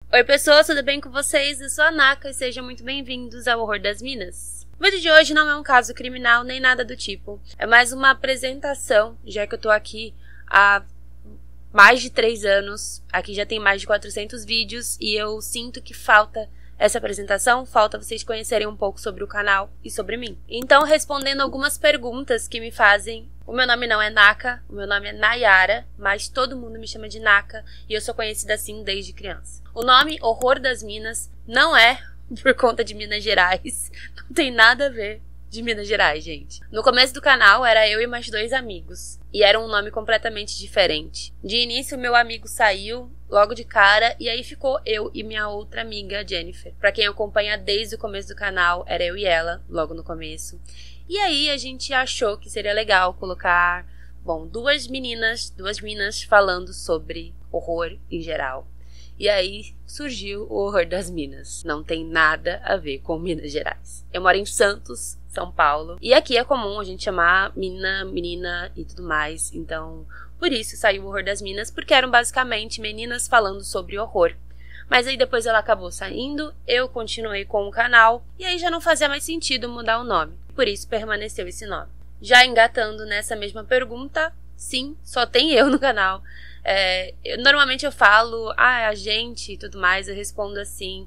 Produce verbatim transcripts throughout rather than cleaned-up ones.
Oi pessoas, tudo bem com vocês? Eu sou a Naka e sejam muito bem-vindos ao Horror das Minas. O vídeo de hoje não é um caso criminal nem nada do tipo. É mais uma apresentação, já que eu tô aqui há mais de três anos. Aqui já tem mais de quatrocentos vídeos e eu sinto que falta essa apresentação, falta vocês conhecerem um pouco sobre o canal e sobre mim. Então, respondendo algumas perguntas que me fazem. O meu nome não é Naka, o meu nome é Nayara, mas todo mundo me chama de Naka e eu sou conhecida assim desde criança. O nome Horror das Minas não é por conta de Minas Gerais, não tem nada a ver de Minas Gerais, gente. No começo do canal era eu e mais dois amigos e era um nome completamente diferente. De início, meu amigo saiu logo de cara e aí ficou eu e minha outra amiga, Jennifer. Pra quem acompanha desde o começo do canal, era eu e ela, logo no começo. E aí a gente achou que seria legal colocar, bom, duas meninas, duas meninas falando sobre horror em geral. E aí surgiu o Horror das Minas. Não tem nada a ver com Minas Gerais. Eu moro em Santos, São Paulo. E aqui é comum a gente chamar menina, menina e tudo mais. Então, por isso saiu o Horror das Minas, porque eram basicamente meninas falando sobre horror. Mas aí depois ela acabou saindo, eu continuei com o canal, e aí já não fazia mais sentido mudar o nome. Por isso permaneceu esse nome. Já engatando nessa mesma pergunta, sim, só tem eu no canal. É, eu, normalmente eu falo, ah, a gente e tudo mais, eu respondo assim,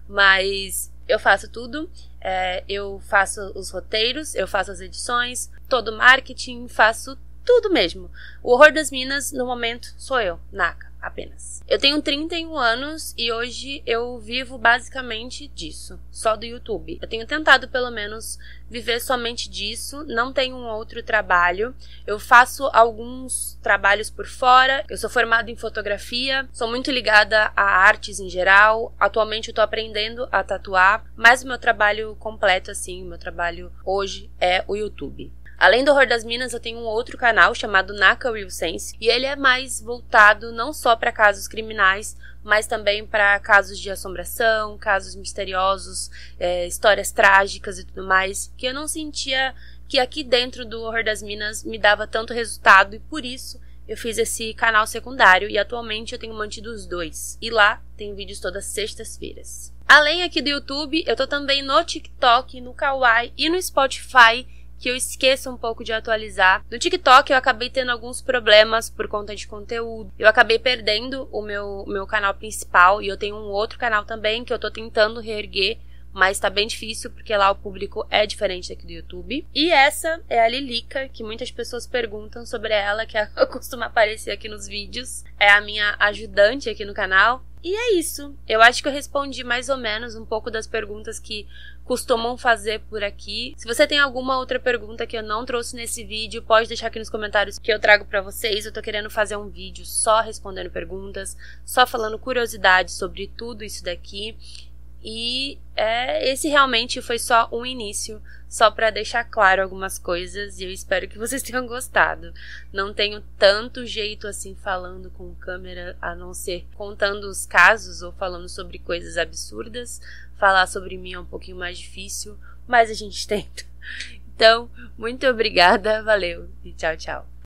mas eu faço tudo. É, eu faço os roteiros, eu faço as edições, todo o marketing, faço tudo mesmo. O Horror das Minas, no momento, sou eu, Naka, apenas. Eu tenho trinta e um anos e hoje eu vivo basicamente disso, só do YouTube. Eu tenho tentado, pelo menos, viver somente disso, não tenho um outro trabalho. Eu faço alguns trabalhos por fora, eu sou formada em fotografia, sou muito ligada a artes em geral. Atualmente eu tô aprendendo a tatuar, mas o meu trabalho completo, assim, o meu trabalho hoje é o YouTube. Além do Horror das Minas, eu tenho um outro canal chamado Naka Real Sense, e ele é mais voltado não só para casos criminais, mas também para casos de assombração, casos misteriosos, é, histórias trágicas e tudo mais, que eu não sentia que aqui dentro do Horror das Minas me dava tanto resultado, e por isso eu fiz esse canal secundário, e atualmente eu tenho mantido os dois, e lá tem vídeos todas sextas-feiras. Além aqui do YouTube, eu tô também no TikTok, no Kawaii e no Spotify, que eu esqueço um pouco de atualizar. No TikTok eu acabei tendo alguns problemas por conta de conteúdo. Eu acabei perdendo o meu, meu canal principal e eu tenho um outro canal também que eu tô tentando reerguer, mas tá bem difícil porque lá o público é diferente daqui do YouTube. E essa é a Lilica, que muitas pessoas perguntam sobre ela, que ela costuma aparecer aqui nos vídeos. É a minha ajudante aqui no canal. E é isso. Eu acho que eu respondi mais ou menos um pouco das perguntas que costumam fazer por aqui. Se você tem alguma outra pergunta que eu não trouxe nesse vídeo, pode deixar aqui nos comentários que eu trago pra vocês. Eu tô querendo fazer um vídeo só respondendo perguntas, só falando curiosidades sobre tudo isso daqui. E é, esse realmente foi só um início, só pra deixar claro algumas coisas, e eu espero que vocês tenham gostado. Não tenho tanto jeito assim falando com câmera, a não ser contando os casos ou falando sobre coisas absurdas. Falar sobre mim é um pouquinho mais difícil, mas a gente tenta. Então, muito obrigada, valeu e tchau, tchau.